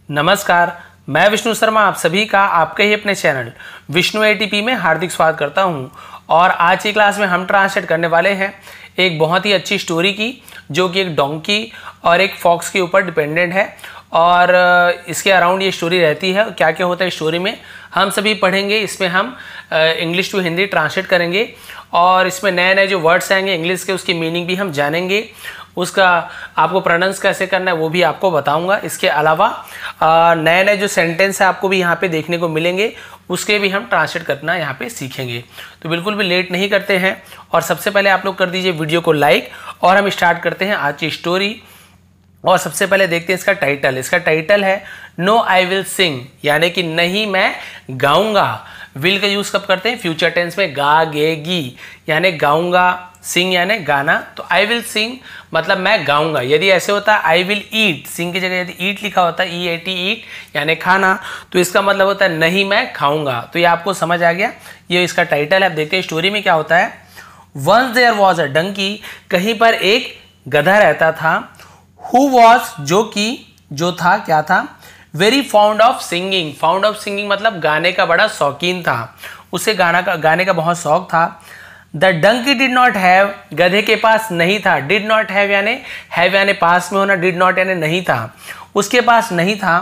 नमस्कार, मैं विष्णु शर्मा आप सभी का आपके ही अपने चैनल विष्णु एटीपी में हार्दिक स्वागत करता हूं। और आज की क्लास में हम ट्रांसलेट करने वाले हैं एक बहुत ही अच्छी स्टोरी की, जो कि एक डोंकी और एक फॉक्स के ऊपर डिपेंडेंट है और इसके अराउंड ये स्टोरी रहती है। क्या क्या होता है स्टोरी में हम सभी पढ़ेंगे। इसमें हम इंग्लिश टू हिंदी ट्रांसलेट करेंगे और इसमें नए नए जो वर्ड्स आएंगे इंग्लिश के, उसकी मीनिंग भी हम जानेंगे। उसका आपको प्रोनाउंस कैसे करना है वो भी आपको बताऊंगा। इसके अलावा नए नए जो सेंटेंस है आपको भी यहाँ पे देखने को मिलेंगे, उसके भी हम ट्रांसलेट करना यहाँ पे सीखेंगे। तो बिल्कुल भी लेट नहीं करते हैं और सबसे पहले आप लोग कर दीजिए वीडियो को लाइक और हम स्टार्ट करते हैं आज की स्टोरी। और सबसे पहले देखते हैं इसका टाइटल। इसका टाइटल है नो आई विल सिंग, यानी कि नहीं मैं गाऊंगा। विल का यूज कब करते हैं? फ्यूचर टेंस में गागेगी, यानी गाऊंगा। सिंग यानी गाना, तो आई विल सिंग मतलब मैं गाऊंगा। यदि ऐसे होता है आई विल ईट, सिंग की जगह यदि ईट लिखा होता है EAT ईट यानी खाना, तो इसका मतलब होता है नहीं मैं खाऊंगा। तो ये आपको समझ आ गया, ये इसका टाइटल है। आप देखते हैं स्टोरी में क्या होता है। Once there was a donkey, कहीं पर एक गधा रहता था। हु वॉज, जो था, क्या था? Very fond of singing. Fond of singing मतलब गाने का बड़ा शौकीन था, उसे गाने का बहुत शौक था। The donkey did not have, गधे के पास नहीं था। डिड नॉट हैव यानी पास में होना, डिड नॉट यानी नहीं था, उसके पास नहीं था।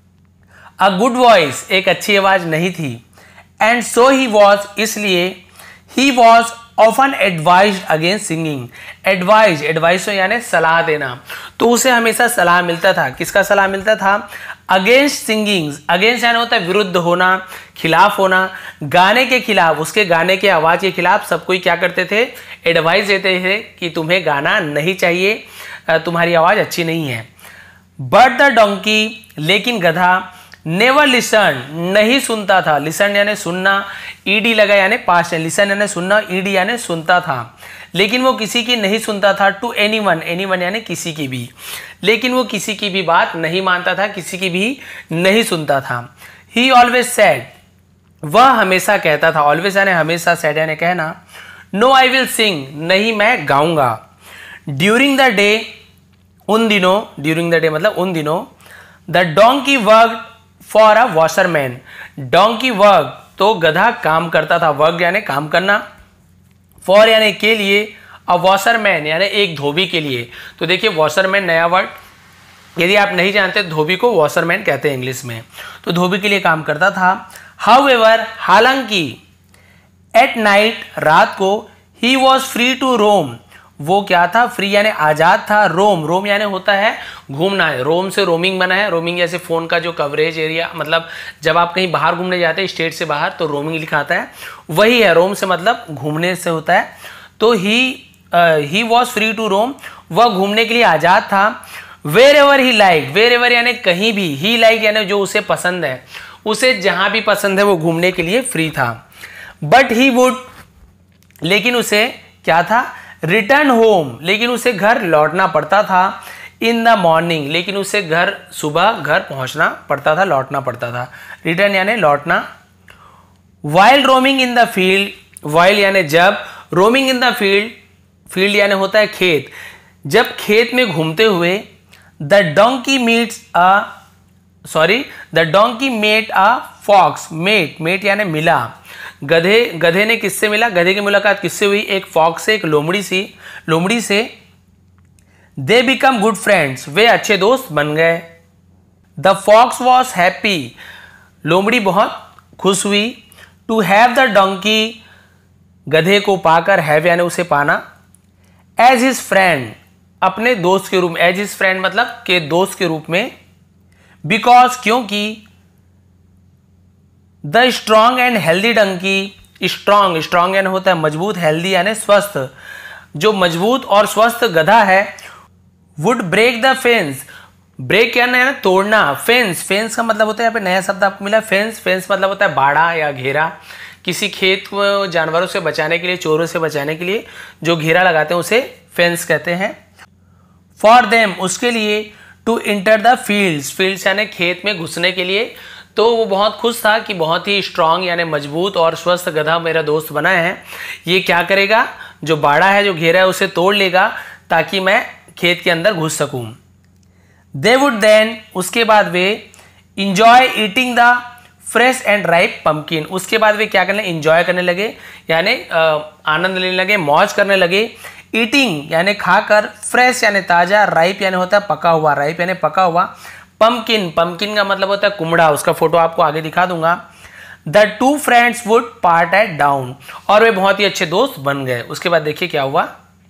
अ गुड वॉइस, एक अच्छी आवाज नहीं थी। एंड सो ही वॉज, इसलिए he was often advised against singing. Advise यानी सलाह देना, तो उसे हमेशा सलाह मिलता था। किसका सलाह मिलता था? Against singing. अगेंस्ट यानी होता है विरुद्ध होना, खिलाफ होना। गाने के खिलाफ, उसके गाने के आवाज के खिलाफ सब कोई क्या करते थे? एडवाइस देते थे कि तुम्हें गाना नहीं चाहिए, तुम्हारी आवाज अच्छी नहीं है। बट द डोंकी, लेकिन गधा, नेवर लिसन, नहीं सुनता था। लिसन यानी सुनना, ईडी लगा यानी पास्ट। लिसन यानी सुनना, ईडी यानी सुनता था, लेकिन वो किसी की नहीं सुनता था। टू एनीवन, एनीवन यानी किसी की भी, लेकिन वो किसी की भी बात नहीं मानता था, किसी की भी नहीं सुनता था। ही ऑलवेज सेड, वह हमेशा कहता था। ऑलवेज यानी हमेशा, सेड यानी कहना। नो आई विल सिंग, नहीं मैं गाऊंगा। ड्यूरिंग द डे, उन दिनों, ड्यूरिंग द डे मतलब उन दिनों। The donkey worked for a washerman. Donkey work, तो गधा काम करता था। वर्क यानी काम करना, फॉर यानी के लिए, अ वॉशरमैन यानी एक धोबी के लिए। तो देखिए वॉशरमैन नया वर्ड, यदि आप नहीं जानते धोबी को वॉशरमैन कहते हैं इंग्लिश में। तो धोबी के लिए काम करता था। हाउएवर, हालांकि, एट नाइट, रात को, he was free to roam, वो क्या था? फ्री यानी आजाद था। रोम यानी होता है घूमना है। रोम से रोमिंग बना है। रोमिंग जैसे फोन का जो कवरेज एरिया, मतलब जब आप कहीं बाहर घूमने जाते हैं स्टेट से बाहर, तो रोमिंग लिखा आता है, वही है। रोम से मतलब घूमने से होता है। तो he was free to roam, वह घूमने के लिए आजाद था। Wherever he like, wherever यानी कहीं भी, ही लाइक यानी जो उसे पसंद है, उसे जहां भी पसंद है वो घूमने के लिए फ्री था। बट ही वुड, लेकिन उसे क्या था? रिटर्न होम, लेकिन उसे घर लौटना पड़ता था। इन द मॉर्निंग, लेकिन उसे सुबह घर पहुंचना पड़ता था, लौटना पड़ता था। रिटर्न यानी लौटना। While roaming in the field, while यानी जब, roaming in the field, field यानी होता है खेत, जब खेत में घूमते हुए। The donkey met a fox, met यानी मिला। गधे ने किससे मिला? गधे की मुलाकात किससे हुई? एक फॉक्स से, एक लोमड़ी से। दे बिकम गुड फ्रेंड्स, वे अच्छे दोस्त बन गए। द फॉक्स वॉज हैप्पी, लोमड़ी बहुत खुश हुई। टू हैव द डोंकी, गधे को पाकर, हैव यानी उसे पाना। एज हिज फ्रेंड, अपने दोस्त के रूप में। एज हिज फ्रेंड मतलब के दोस्त के रूप में। बिकॉज, क्योंकि। The strong and healthy donkey, strong यानी होता है मजबूत, हेल्दी यानी स्वस्थ, जो मजबूत और स्वस्थ गधा है। Would break the fence, break यानी है ना तोड़ना। फेंस का मतलब होता है, यहाँ पे नया शब्द आपको मिला, फेंस मतलब होता है बाड़ा या घेरा। किसी खेत को जानवरों से बचाने के लिए, चोरों से बचाने के लिए जो घेरा लगाते हैं उसे फेंस कहते हैं। फॉर देम, उसके लिए। टू इंटर द फील्ड्स यानी खेत में घुसने के लिए। तो वो बहुत खुश था कि बहुत ही स्ट्रांग यानी मजबूत और स्वस्थ गधा मेरा दोस्त बना है। ये क्या करेगा? जो बाड़ा है, जो घेरा है, उसे तोड़ लेगा ताकि मैं खेत के अंदर घुस सकूं। दे वुड देन, उसके बाद वे enjoy eating the fresh and ripe pumpkin. उसके बाद वे क्या करने, इंजॉय करने लगे यानी आनंद लेने लगे, मौज करने लगे। ईटिंग यानी खाकर, फ्रेश यानी ताजा, राइप यानी होता है पका हुआ, राइप यानी पका हुआ, पम्पकिन, पम्पकिन का मतलब होता है कुमड़ा, उसका फोटो आपको आगे दिखा दूंगा। The two friends would part at dawn, और वे बहुत ही अच्छे दोस्त बन गए। उसके बाद देखिए क्या हुआ,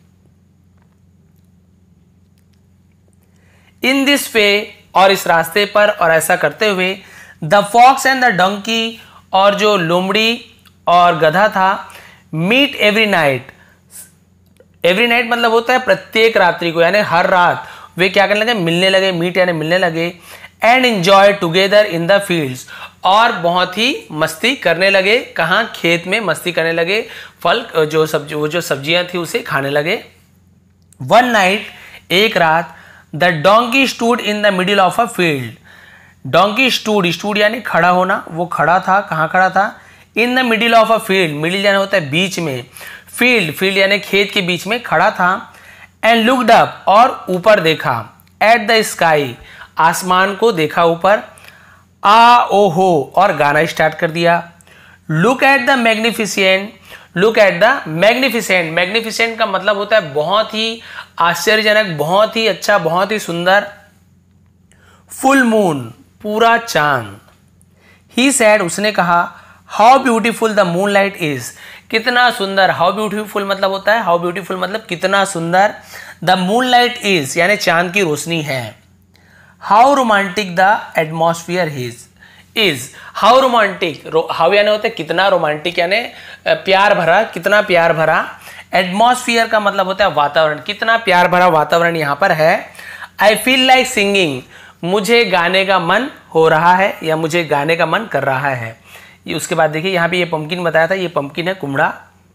इन दिस वे, और इस रास्ते पर, और ऐसा करते हुए, the fox and the donkey, और जो लोमड़ी और गधा था, meet every night. Every night मतलब होता है प्रत्येक रात्रि को, यानी हर रात वे क्या करने लगे, मिलने लगे, मीट यानी मिलने लगे। And enjoy together in the fields, और बहुत ही मस्ती करने लगे, कहाँ, खेत में मस्ती करने लगे, फल जो सब्जियां थी उसे खाने लगे। वन नाइट, एक रात, the donkey stood in the middle of a field. Donkey stood, stood यानी खड़ा होना, वो खड़ा था, कहाँ खड़ा था, in the middle of a field, middle यानी होता है बीच में, फील्ड, फील्ड यानी खेत के बीच में खड़ा था। एंड लुक्ड अप, और ऊपर देखा, एट द स्काई, आसमान को देखा ऊपर, आ ओ हो, और गाना स्टार्ट कर दिया। Look at the magnificent, look at the magnificent, magnificent का मतलब होता है बहुत ही आश्चर्यजनक, बहुत ही अच्छा, बहुत ही सुंदर। फुल मून, पूरा चांद। ही सैड, उसने कहा, how beautiful the moonlight is, कितना सुंदर, हाउ ब्यूटीफुल मतलब होता है, हाउ ब्यूटीफुल मतलब कितना सुंदर, द मून लाइट इज यानी चांद की रोशनी है। How romantic the atmosphere is, how romantic, how यानी होता है कितना, रोमांटिक यानी प्यार भरा, कितना प्यार भरा। एटमॉस्फियर का मतलब होता है वातावरण, कितना प्यार भरा वातावरण यहाँ पर है। आई फील लाइक सिंगिंग, मुझे गाने का मन हो रहा है, या मुझे गाने का मन कर रहा है। ये उसके बाद देखिए यहाँ पे ये पंपकिन बताया था, ये पंपकिन है कुमड़ा।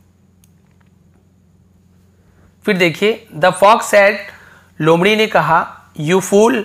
फिर देखिए, द फॉक्स सेड, लोमड़ी ने कहा, यू फूल,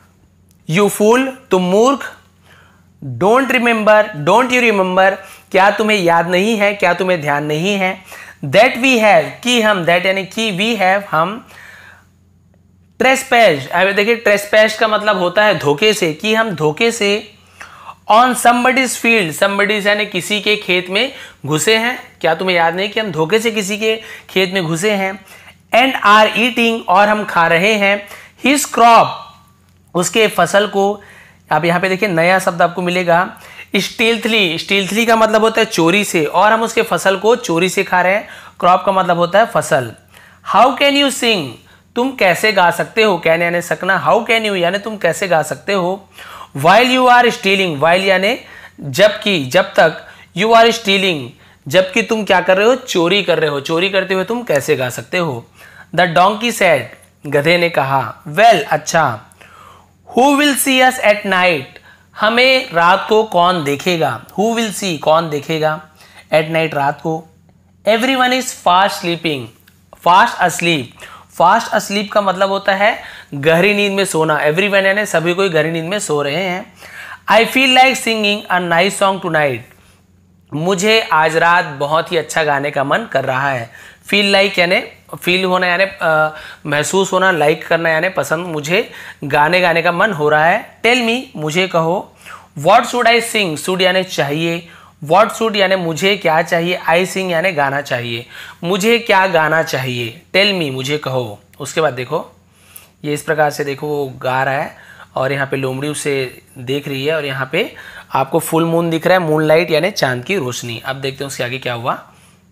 तुम मूर्ख। डोंट यू रिमेंबर, क्या तुम्हें याद नहीं है, क्या तुम्हें ध्यान नहीं है। दैट वी हैव, कि हम, दैट यानी कि वी हैव, हम। ट्रेसपैश, अब देखिए ट्रेसपैश का मतलब होता है धोखे से, कि हम धोखे से ऑन समबडीज फील्ड, समबडीज यानी किसी के खेत में घुसे हैं, क्या तुम्हें याद नहीं कि हम धोखे से किसी के खेत में घुसे हैं। एंड आर ईटिंग, और हम खा रहे हैं, हिज क्रॉप, उसके फसल को। आप यहाँ पे देखिए नया शब्द आपको मिलेगा, स्टील्थली, स्टील्थली का मतलब होता है चोरी से, और हम उसके फसल को चोरी से खा रहे हैं। क्रॉप का मतलब होता है फसल। हाउ कैन यू सिंग, तुम कैसे गा सकते हो, कैन यानी सकना, हाउ कैन यू यानी तुम कैसे गा सकते हो। While you are stealing, while यानी जबकि, जब तक, यू आर स्टीलिंग, जबकि तुम क्या कर रहे हो, चोरी कर रहे हो, चोरी करते हुए तुम कैसे गा सकते हो। द डोंकी सेड, गधे ने कहा, वेल, अच्छा। Who will see us at night, हमें रात को कौन देखेगा। हु विल सी, कौन देखेगा, एट नाइट, रात को। Everyone is fast sleeping, fast asleep, fast asleep का मतलब होता है गहरी नींद में सोना। एवरीवन यानी सभी कोई गहरी नींद में सो रहे हैं। I feel like singing a nice song tonight, मुझे आज रात बहुत ही अच्छा गाने का मन कर रहा है। फील लाइक यानी फील होना, यानी महसूस होना, लाइक करना यानी पसंद, मुझे गाने का मन हो रहा है। टेल मी, मुझे कहो। What should I sing, should यानी चाहिए, व्हाट शुड यानी मुझे क्या चाहिए, आई सिंग यानी गाना चाहिए, मुझे क्या गाना चाहिए। टेल मी, मुझे कहो। उसके बाद देखो ये इस प्रकार से देखो वो गा रहा है, और यहाँ पे लोमड़ी उसे देख रही है, और यहाँ पे आपको फुल मून दिख रहा है, मून लाइट यानी चांद की रोशनी। अब देखते हैं उसके आगे क्या हुआ।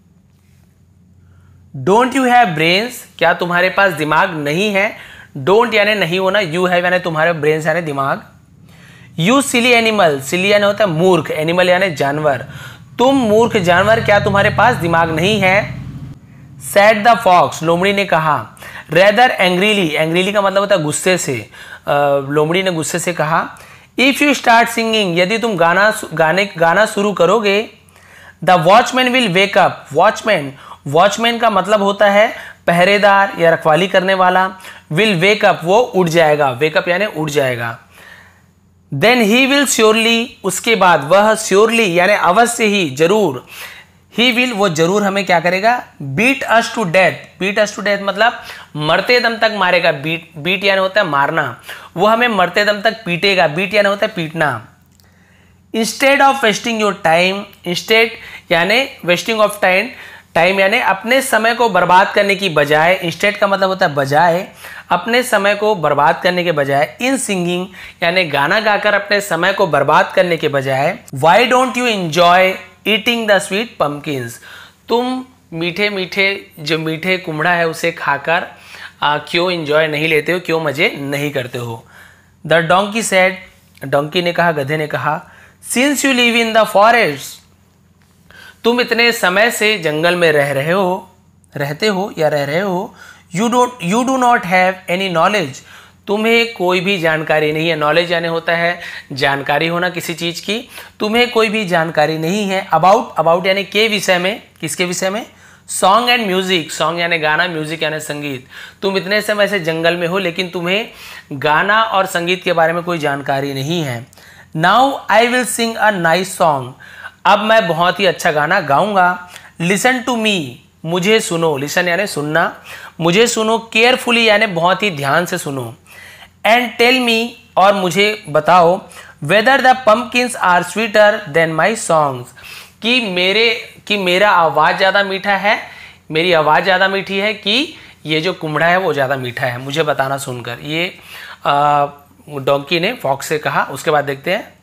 डोंट यू हैव ब्रेन्स, क्या तुम्हारे पास दिमाग नहीं है। डोंट यानी नहीं होना, यू हैव यानी तुम्हारे, ब्रेन्स यानी दिमाग। यू सिली एनिमल, सिली यानी होता है मूर्ख, एनिमल यानी जानवर, तुम मूर्ख जानवर, क्या तुम्हारे पास दिमाग नहीं है। सैड द फॉक्स, लोमड़ी ने कहा। रेदर एंग्रीली, एंग्रीली का मतलब होता है गुस्से से, लोमड़ी ने गुस्से से कहा। इफ यू स्टार्ट सिंगिंग, यदि तुम गाना शुरू करोगे। The watchman will wake up, watchman, watchman का मतलब होता है पहरेदार या रखवाली करने वाला। विल वेक अप, वो उठ जाएगा, वेकअप यानी उठ जाएगा। देन ही विल श्योरली, उसके बाद वह श्योरली यानी अवश्य ही, जरूर, ही विल, वो जरूर हमें क्या करेगा, beat us to death. Beat us to death मतलब मरते दम तक मारेगा। बीट यानी होता है मारना, वो हमें मरते दम तक पीटेगा। बीट यानी होता है पीटना। Instead of wasting your time, instead यानी वेस्टिंग ऑफ टाइम, टाइम यानी अपने समय को बर्बाद करने की बजाय, इंस्टेड का मतलब होता है बजाय, अपने समय को बर्बाद करने के बजाय, इन सिंगिंग यानी गाना गाकर अपने समय को बर्बाद करने के बजाय, why don't you enjoy eating the sweet pumpkins, तुम मीठे मीठे जो मीठे कुमड़ा है उसे खाकर क्यों एंजॉय नहीं लेते हो, क्यों मजे नहीं करते हो। द डोंकी सेड, डोंकी ने कहा, गधे ने कहा, since you live in the forest, तुम इतने समय से जंगल में रहते हो या रह रहे हो, you do not have any knowledge, तुम्हें कोई भी जानकारी नहीं है। नॉलेज यानी होता है जानकारी होना किसी चीज की, तुम्हें कोई भी जानकारी नहीं है। अबाउट यानी के विषय में, किसके विषय में, सॉन्ग एंड म्यूजिक, सॉन्ग यानी गाना, म्यूजिक यानी संगीत। तुम इतने समय से जंगल में हो लेकिन तुम्हें गाना और संगीत के बारे में कोई जानकारी नहीं है। Now I will sing a nice song, अब मैं बहुत ही अच्छा गाना गाऊंगा। लिसन टू मी, मुझे सुनो, लिसन यानी सुनना, मुझे सुनो, केयरफुली यानी बहुत ही ध्यान से सुनो। एंड टेल मी, और मुझे बताओ, whether the pumpkins are sweeter than my songs, कि मेरा आवाज़ ज़्यादा मीठा है, मेरी आवाज़ ज़्यादा मीठी है कि ये जो कुमड़ा है वो ज़्यादा मीठा है, मुझे बताना सुनकर। ये डोंकी ने फॉक्स से कहा। उसके बाद देखते हैं,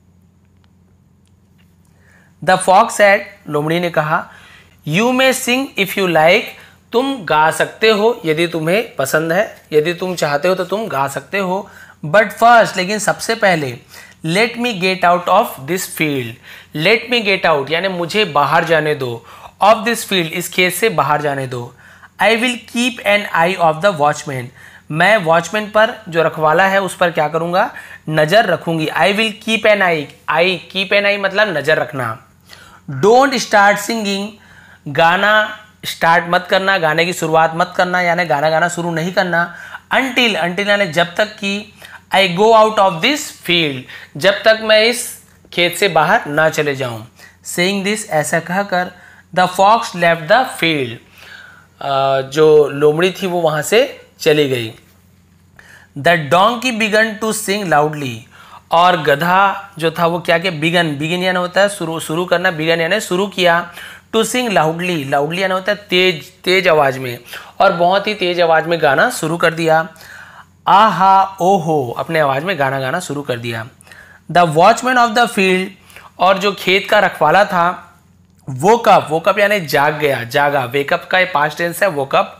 द फॉक्स सेड, लोमड़ी ने कहा, you may sing if you like, तुम गा सकते हो यदि तुम्हें पसंद है, यदि तुम चाहते हो तो तुम गा सकते हो। बट फर्स्ट, लेकिन सबसे पहले, let me get out of this field, let me get out यानी मुझे बाहर जाने दो, ऑफ दिस फील्ड इस खेत से बाहर जाने दो। I will keep an eye of the watchman, मैं वॉचमैन पर जो रखवाला है उस पर क्या करूंगा, नजर रखूंगी। I will keep an eye, keep an eye मतलब नजर रखना। डोंट स्टार्ट सिंगिंग, गाना स्टार्ट मत करना, गाने की शुरुआत मत करना यानी गाना गाना शुरू नहीं करना। अनटिल, अनटिल यानी जब तक कि, I go out of this field, जब तक मैं इस खेत से बाहर ना चले जाऊं। सेइंग दिस, ऐसा कहकर, the fox left the field, जो लोमड़ी थी वो वहां से चली गई। The donkey began to sing loudly, और गधा जो था वो क्या किया, बिगन, बिगिन यानी होता है शुरू करना, बिगन यानी शुरू किया। टू सिंग लाउडली, लाउडली यानी होता है तेज, तेज आवाज में, और बहुत ही तेज आवाज में गाना शुरू कर दिया। आहा ओहो, अपने आवाज में गाना गाना शुरू कर दिया। The watchman of the field, और जो खेत का रखवाला था, वोकअप यानी जाग गया, जागा, वेकअप का पास्ट टेंस है woke up.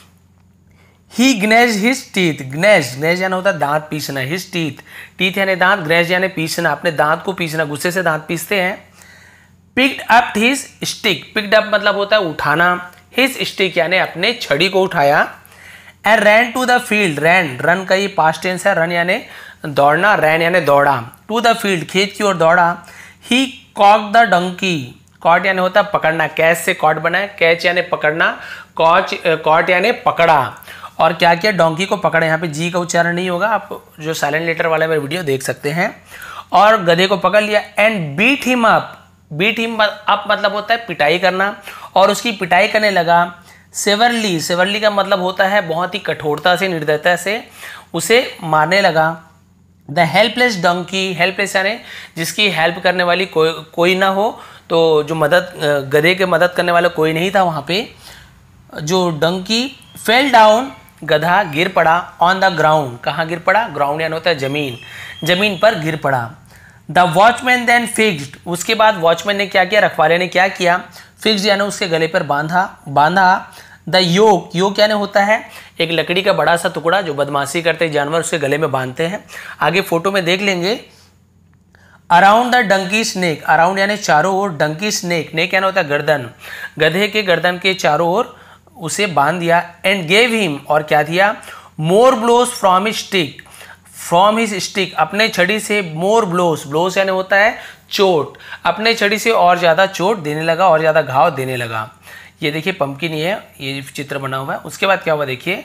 He gnash his teeth, gnash यानी होता है दांत पीसना, हिज टीथ यानी दांत, ग्नेज यानी पीसना, अपने दांत को पीसना, गुस्से से दांत पीसते हैं। Picked up his stick, picked up मतलब होता है उठाना, हिज स्टिक यानी अपने छड़ी को उठाया। And ran to the field, run का ये पास्ट टेंस है, रन यानी दौड़ना, रैन यानी दौड़ा। टू द फील्ड, खेत की ओर दौड़ा। He caught the donkey, caught यानी होता है पकड़ना, कैच से कॉट बना है, कैच यानी पकड़ना, कॉट यानी पकड़ा। और क्या किया, डोंकी को पकड़ा। यहाँ पे जी का उच्चारण नहीं होगा, आप जो साइलेंट लेटर वाले मेरे वीडियो देख सकते हैं। और गधे को पकड़ लिया। And beat him up, beat him up मतलब होता है पिटाई करना, और उसकी पिटाई करने लगा। सेवरली, सेवरली का मतलब होता है बहुत ही कठोरता से, निर्दयता से उसे मारने लगा। द हेल्पलेस डंकी, हेल्पलेस यानी जिसकी हेल्प करने वाली कोई ना हो, तो जो गधे के मदद करने वाला कोई नहीं था वहाँ पे। जो डंकी फेल डाउन, गधा गिर पड़ा। ऑन द ग्राउंड, कहाँ गिर पड़ा, ग्राउंड यानी होता है जमीन, जमीन पर गिर पड़ा। द वॉचमैन देन फिक्स्ड, उसके बाद वॉचमैन ने क्या किया, रखवाले ने क्या किया, फिक्स्ड यानी उसके गले पर बांधा। द योक यानी होता है एक लकड़ी का बड़ा सा टुकड़ा जो बदमाशी करते जानवर उसके गले में बांधते हैं। आगे फोटो में देख लेंगे। Around the donkey's neck, around यानी चारों ओर, डंकी स्नेक, नेक यानी होता है गर्दन, गधे के गर्दन के चारों ओर उसे बांध दिया। एंड गेव हिम, और क्या दिया, more blows from his stick, from his stick अपने छड़ी से, मोर ब्लोज, ब्लोज यानी होता है चोट, अपने छड़ी से और ज़्यादा चोट देने लगा, और ज़्यादा घाव देने लगा। ये देखिए पंपकिन, ये चित्र बना हुआ है। उसके बाद क्या हुआ देखिए,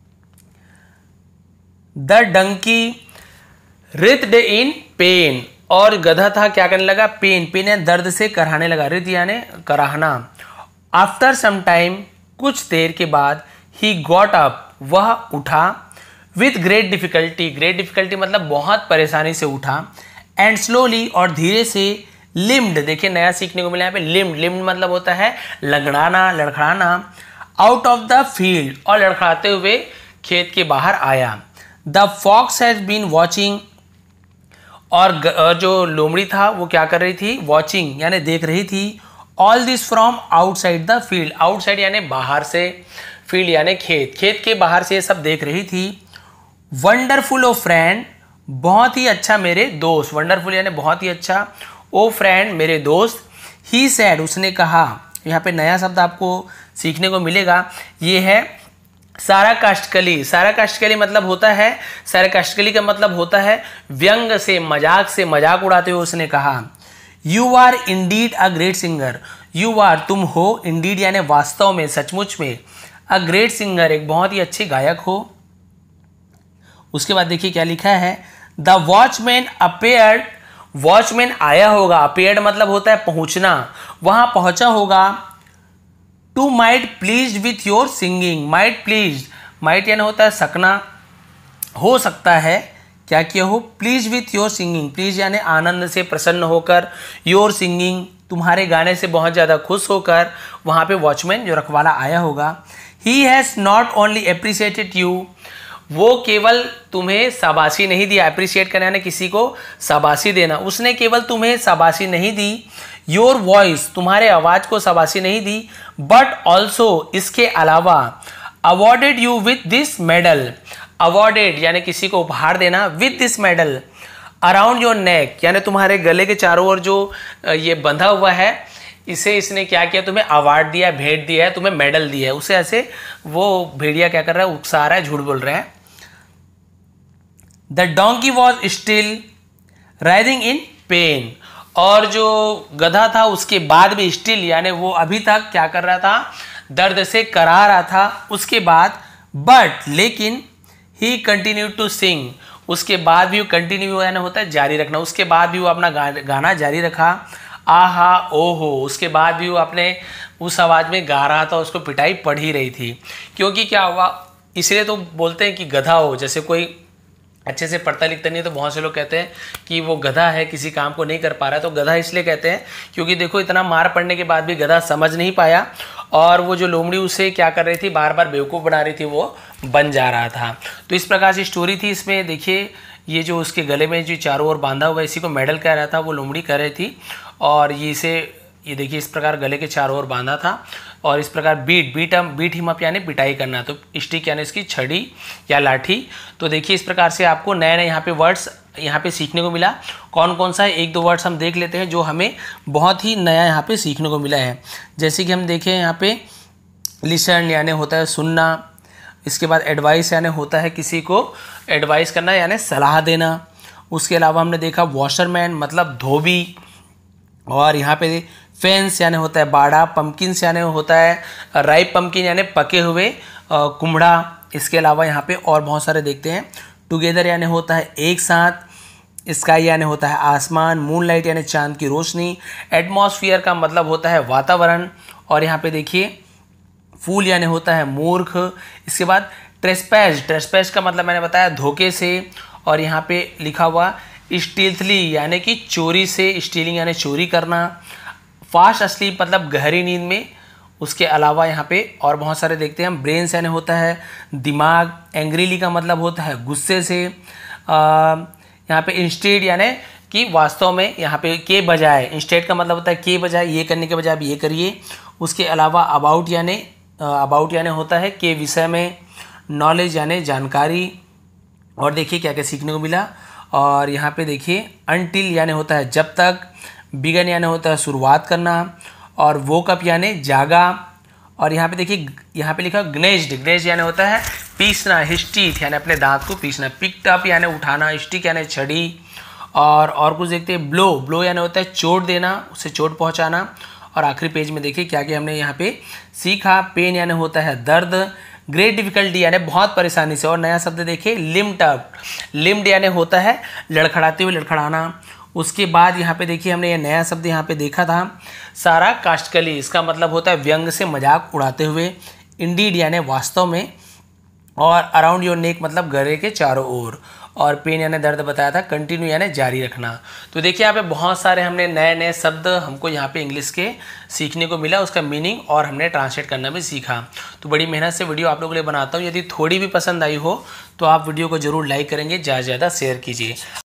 the donkey writhed in pain, और गधा था क्या करने लगा, पेन, पेन यानी दर्द से कराहने लगा, रित यानी कराहना। आफ्टर सम टाइम, कुछ देर के बाद, ही गॉट अप, वह उठा, with great difficulty, great difficulty मतलब बहुत परेशानी से उठा, एंड स्लोली और धीरे से, लिम्ड, देखिए नया सीखने को मिला यहाँ पे, लिम्ड, लिम्ड मतलब होता है लंगड़ाना, लड़खड़ाना, आउट ऑफ द फील्ड, और लड़खड़ाते हुए खेत के बाहर आया। The fox has been watching, और जो लोमड़ी था वो क्या कर रही थी, वॉचिंग यानी देख रही थी, all this from outside the field, outside यानी बाहर से, फील्ड यानी खेत, खेत के बाहर से ये सब देख रही थी। वंडरफुल ओ फ्रेंड, बहुत ही अच्छा मेरे दोस्त, वंडरफुल यानी बहुत ही अच्छा, ओ फ्रेंड मेरे दोस्त, ही सैड, उसने कहा। यहाँ पे नया शब्द आपको सीखने को मिलेगा, ये है साराकास्टिकली। साराकास्टिकली मतलब होता है, साराकास्टिकली का मतलब होता है व्यंग से, मजाक उड़ाते हुए उसने कहा। You are indeed a great singer, you are तुम हो, इंडीड यानी वास्तव में, सचमुच में, अ ग्रेट सिंगर एक बहुत ही अच्छी गायक हो। उसके बाद देखिए क्या लिखा है, द वॉचमैन अपेयर्ड, वॉचमैन आया होगा, अपेयर्ड मतलब होता है पहुंचना, वहां पहुंचा होगा, to might please with your singing, might please, might यानी होता है सकना, हो सकता है, क्या किया हो, please with your singing, please यानी आनंद से, प्रसन्न होकर, योर सिंगिंग तुम्हारे गाने से बहुत ज़्यादा खुश होकर, वहाँ पे वॉचमैन जो रखवाला आया होगा। He has not only appreciated you, वो केवल तुम्हें शाबाशी नहीं दिया, अप्रिशिएट करना यानी किसी को शाबाशी देना, उसने केवल तुम्हें शाबाशी नहीं दी, योर वॉइस तुम्हारे आवाज़ को शाबाशी नहीं दी, बट ऑल्सो इसके अलावा, awarded you with this medal, awarded यानी किसी को उपहार देना, with this medal, around your neck यानी तुम्हारे गले के चारों ओर जो ये बंधा हुआ है, इसे इसने क्या किया, तुम्हें अवार्ड दिया, भेंट दिया है, तुम्हें मेडल दिया है। उसे ऐसे वो भेड़िया क्या कर रहा है, उकसा रहा है, झूठ बोल रहा है। The donkey was still rising in pain, और जो गधा था उसके बाद भी स्टिल यानी वो अभी तक क्या कर रहा था, दर्द से करा रहा था। उसके बाद बट लेकिन, ही कंटिन्यू टू सिंग, उसके बाद भी वो कंटिन्यू यानी होता है जारी रखना, उसके बाद भी वो अपना गाना जारी रखा। आहा ओहो, उसके बाद भी वो अपने उस आवाज़ में गा रहा था, उसको पिटाई पड़ ही रही थी, क्योंकि क्या हुआ, इसलिए तो बोलते हैं कि गधा हो, जैसे कोई अच्छे से पढ़ता लिखता नहीं है तो बहुत से लोग कहते हैं कि वो गधा है, किसी काम को नहीं कर पा रहा है, तो गधा इसलिए कहते हैं क्योंकि देखो इतना मार पड़ने के बाद भी गधा समझ नहीं पाया, और वो जो लोमड़ी उसे क्या कर रही थी, बार बार बेवकूफ़ बना रही थी, वो बन जा रहा था। तो इस प्रकार से स्टोरी थी। इसमें देखिए ये जो उसके गले में जो चारों ओर बांधा हुआ, इसी को मेडल कह रहा था, वो लोमड़ी कह रही थी, और ये देखिए इस प्रकार गले के चारों ओर बांधा था, और इस प्रकार बीट हिम अप यानी पिटाई करना, तो स्टिक यानी इसकी छड़ी या लाठी। तो देखिए इस प्रकार से आपको नए नए यहाँ पे वर्ड्स यहाँ पे सीखने को मिला। कौन कौन सा है, एक दो वर्ड्स हम देख लेते हैं जो हमें बहुत ही नया यहाँ पे सीखने को मिला है। जैसे कि हम देखें यहाँ पे लिसन यानी होता है सुनना, इसके बाद एडवाइस यानी होता है किसी को एडवाइस करना यानी सलाह देना। उसके अलावा हमने देखा वॉशरमैन मतलब धोबी, और यहाँ पे फेंस यानी होता है बाड़ा, पम्पकिन्स यानी होता है राइप पम्पकिन यानी पके हुए कुमड़ा। इसके अलावा यहाँ पे और बहुत सारे देखते हैं। टुगेदर यानी होता है एक साथ, स्काई यानी होता है आसमान, मूनलाइट यानी चांद की रोशनी, एटमॉस्फेयर का मतलब होता है वातावरण, और यहाँ पे देखिए फूल यानी होता है मूर्ख। इसके बाद ट्रेस्पैस का मतलब मैंने बताया धोखे से, और यहाँ पे लिखा हुआ स्टील्थली यानी कि चोरी से, स्टीलिंग यानी चोरी करना, फास्ट अस्लीप मतलब गहरी नींद में। उसके अलावा यहाँ पे और बहुत सारे देखते हैं हम। ब्रेन्स यानी होता है दिमाग, एंग्रीली का मतलब होता है गुस्से से, यहाँ पे इंस्टेड यानी कि वास्तव में, यहाँ पे के बजाय, इंस्टेड का मतलब होता है के बजाय, ये करने के बजाय आप ये करिए। उसके अलावा अबाउट यानी होता है के विषय में, नॉलेज यानी जानकारी। और देखिए क्या क्या सीखने को मिला। और यहाँ पे देखिए अनटिल यानी होता है जब तक, बिगन यानी होता है शुरुआत करना, और वोकअप यानी जागा। और यहाँ पे देखिए यहाँ पे लिखा ग्नेज्ड यानी होता है पीसना, हिस्टीथ यानी अपने दांत को पीसना, पिक्ड अप यानी उठाना, स्टिक यानी छड़ी। और कुछ देखते हैं ब्लो यानी होता है चोट देना, उसे चोट पहुँचाना। और आखिरी पेज में देखिए क्या क्या हमने यहाँ पे सीखा। पेन यानी होता है दर्द, ग्रेट डिफिकल्टी यानी बहुत परेशानी से। और नया शब्द देखिए लिम्ड यानी होता है लड़खड़ाते हुए, लड़खड़ाना। उसके बाद यहाँ पे देखिए हमने ये नया शब्द यहाँ पे देखा था सारा कास्टकली, इसका मतलब होता है व्यंग से मजाक उड़ाते हुए, इंडीड यानी वास्तव में, और अराउंड योर नेक मतलब गले के चारों ओर, और पेन यानी दर्द बताया था, कंटिन्यू यानी जारी रखना। तो देखिए यहाँ पे बहुत सारे हमने नए नए शब्द हमको यहाँ पे इंग्लिश के सीखने को मिला, उसका मीनिंग और हमने ट्रांसलेट करना भी सीखा। तो बड़ी मेहनत से वीडियो आप लोगों के लिए बनाता हूँ। यदि थोड़ी भी पसंद आई हो तो आप वीडियो को जरूर लाइक करेंगे, ज़्यादा से ज़्यादा शेयर कीजिए।